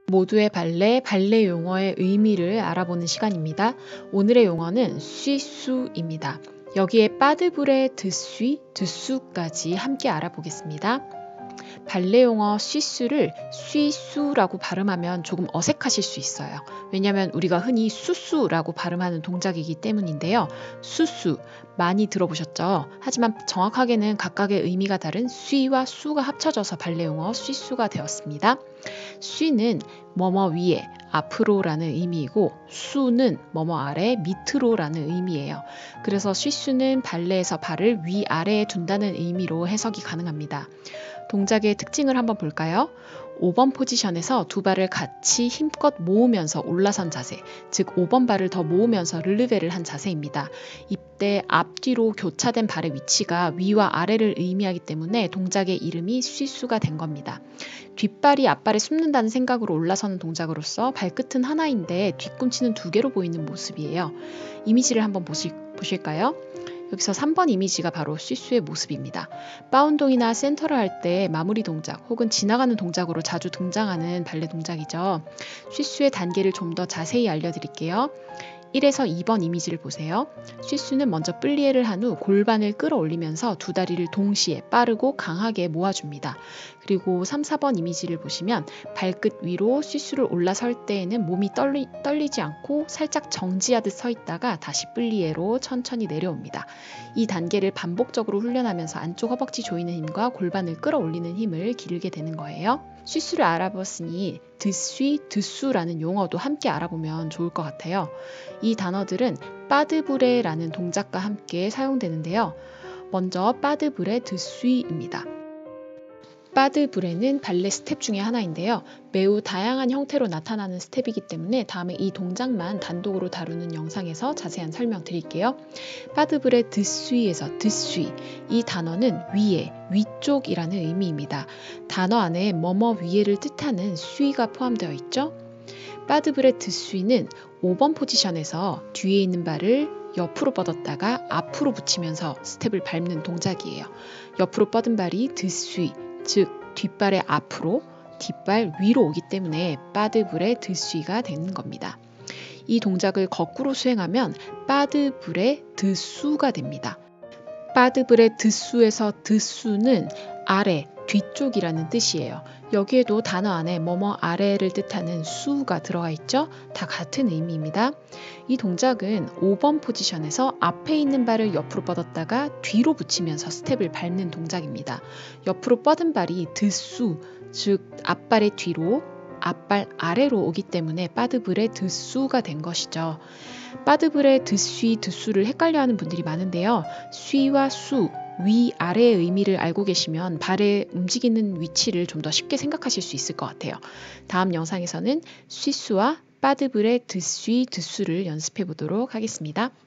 모두의 발레, 발레 용어의 의미를 알아보는 시간입니다. 오늘의 용어는 쉬수입니다. 여기에 빠드브레, 드쉬, 드수까지 함께 알아보겠습니다. 발레 용어 쉬수를 쉬수라고 발음하면 조금 어색하실 수 있어요. 왜냐하면 우리가 흔히 수수라고 발음하는 동작이기 때문인데요. 수수 많이 들어보셨죠? 하지만 정확하게는 각각의 의미가 다른 쉬와 수가 합쳐져서 발레 용어 쉬수가 되었습니다. 쉬는 뭐뭐 위에, 앞으로라는 의미이고 수는 뭐뭐 아래, 밑으로라는 의미예요. 그래서 쉬수는 발레에서 발을 위아래에 둔다는 의미로 해석이 가능합니다. 동작의 특징을 한번 볼까요? 5번 포지션에서 두 발을 같이 힘껏 모으면서 올라선 자세, 즉 5번 발을 더 모으면서 르르베를 한 자세입니다. 이때 앞뒤로 교차된 발의 위치가 위와 아래를 의미하기 때문에 동작의 이름이 쉬수가 된 겁니다. 뒷발이 앞발에 숨는다는 생각으로 올라서는 동작으로서 발끝은 하나인데 뒤꿈치는 두 개로 보이는 모습이에요. 이미지를 한번 보실까요? 여기서 3번 이미지가 바로 쉬수의 모습입니다. 바운동이나 센터를 할 때 마무리 동작 혹은 지나가는 동작으로 자주 등장하는 발레 동작이죠. 쉬수의 단계를 좀 더 자세히 알려드릴게요. 1에서 2번 이미지를 보세요. 쉬수는 먼저 플리에를 한 후 골반을 끌어올리면서 두 다리를 동시에 빠르고 강하게 모아줍니다. 그리고 3, 4번 이미지를 보시면 발끝 위로 쉬수를 올라설 때에는 몸이 떨리지 않고 살짝 정지하듯 서 있다가 다시 플리에로 천천히 내려옵니다. 이 단계를 반복적으로 훈련하면서 안쪽 허벅지 조이는 힘과 골반을 끌어올리는 힘을 기르게 되는 거예요. 쉬수를 알아봤으니 드쉬, 드수라는 용어도 함께 알아보면 좋을 것 같아요. 이 단어들은 빠드브레라는 동작과 함께 사용되는데요. 먼저 빠드브레 드쉬입니다. 빠드브레는 발레 스텝 중에 하나인데요. 매우 다양한 형태로 나타나는 스텝이기 때문에 다음에 이 동작만 단독으로 다루는 영상에서 자세한 설명 드릴게요. 빠드브레 드쉬에서 드쉬, 이 단어는 위에, 위쪽이라는 의미입니다. 단어 안에 뭐뭐 위에를 뜻하는 쉬가 포함되어 있죠. 빠드브레 드쉬는 5번 포지션에서 뒤에 있는 발을 옆으로 뻗었다가 앞으로 붙이면서 스텝을 밟는 동작이에요. 옆으로 뻗은 발이 드쉬, 즉 뒷발의 앞으로, 뒷발 위로 오기 때문에 빠드브레 드쉬가 되는 겁니다. 이 동작을 거꾸로 수행하면 빠드브레 드수가 됩니다. 빠드브레 드수에서 드수는 아래, 뒤쪽이라는 뜻이에요. 여기에도 단어 안에 뭐뭐 아래를 뜻하는 수가 들어가 있죠? 다 같은 의미입니다. 이 동작은 5번 포지션에서 앞에 있는 발을 옆으로 뻗었다가 뒤로 붙이면서 스텝을 밟는 동작입니다. 옆으로 뻗은 발이 드수, 즉 앞발의 뒤로, 앞발 아래로 오기 때문에 빠드브레 드수가 된 것이죠. 빠드브레 드쉬, 드수를 헷갈려하는 분들이 많은데요. 쉬와 수, 위아래의 의미를 알고 계시면 발의 움직이는 위치를 좀 더 쉽게 생각하실 수 있을 것 같아요. 다음 영상에서는 쉬수와 빠드브레 드쉬, 드수를 연습해 보도록 하겠습니다.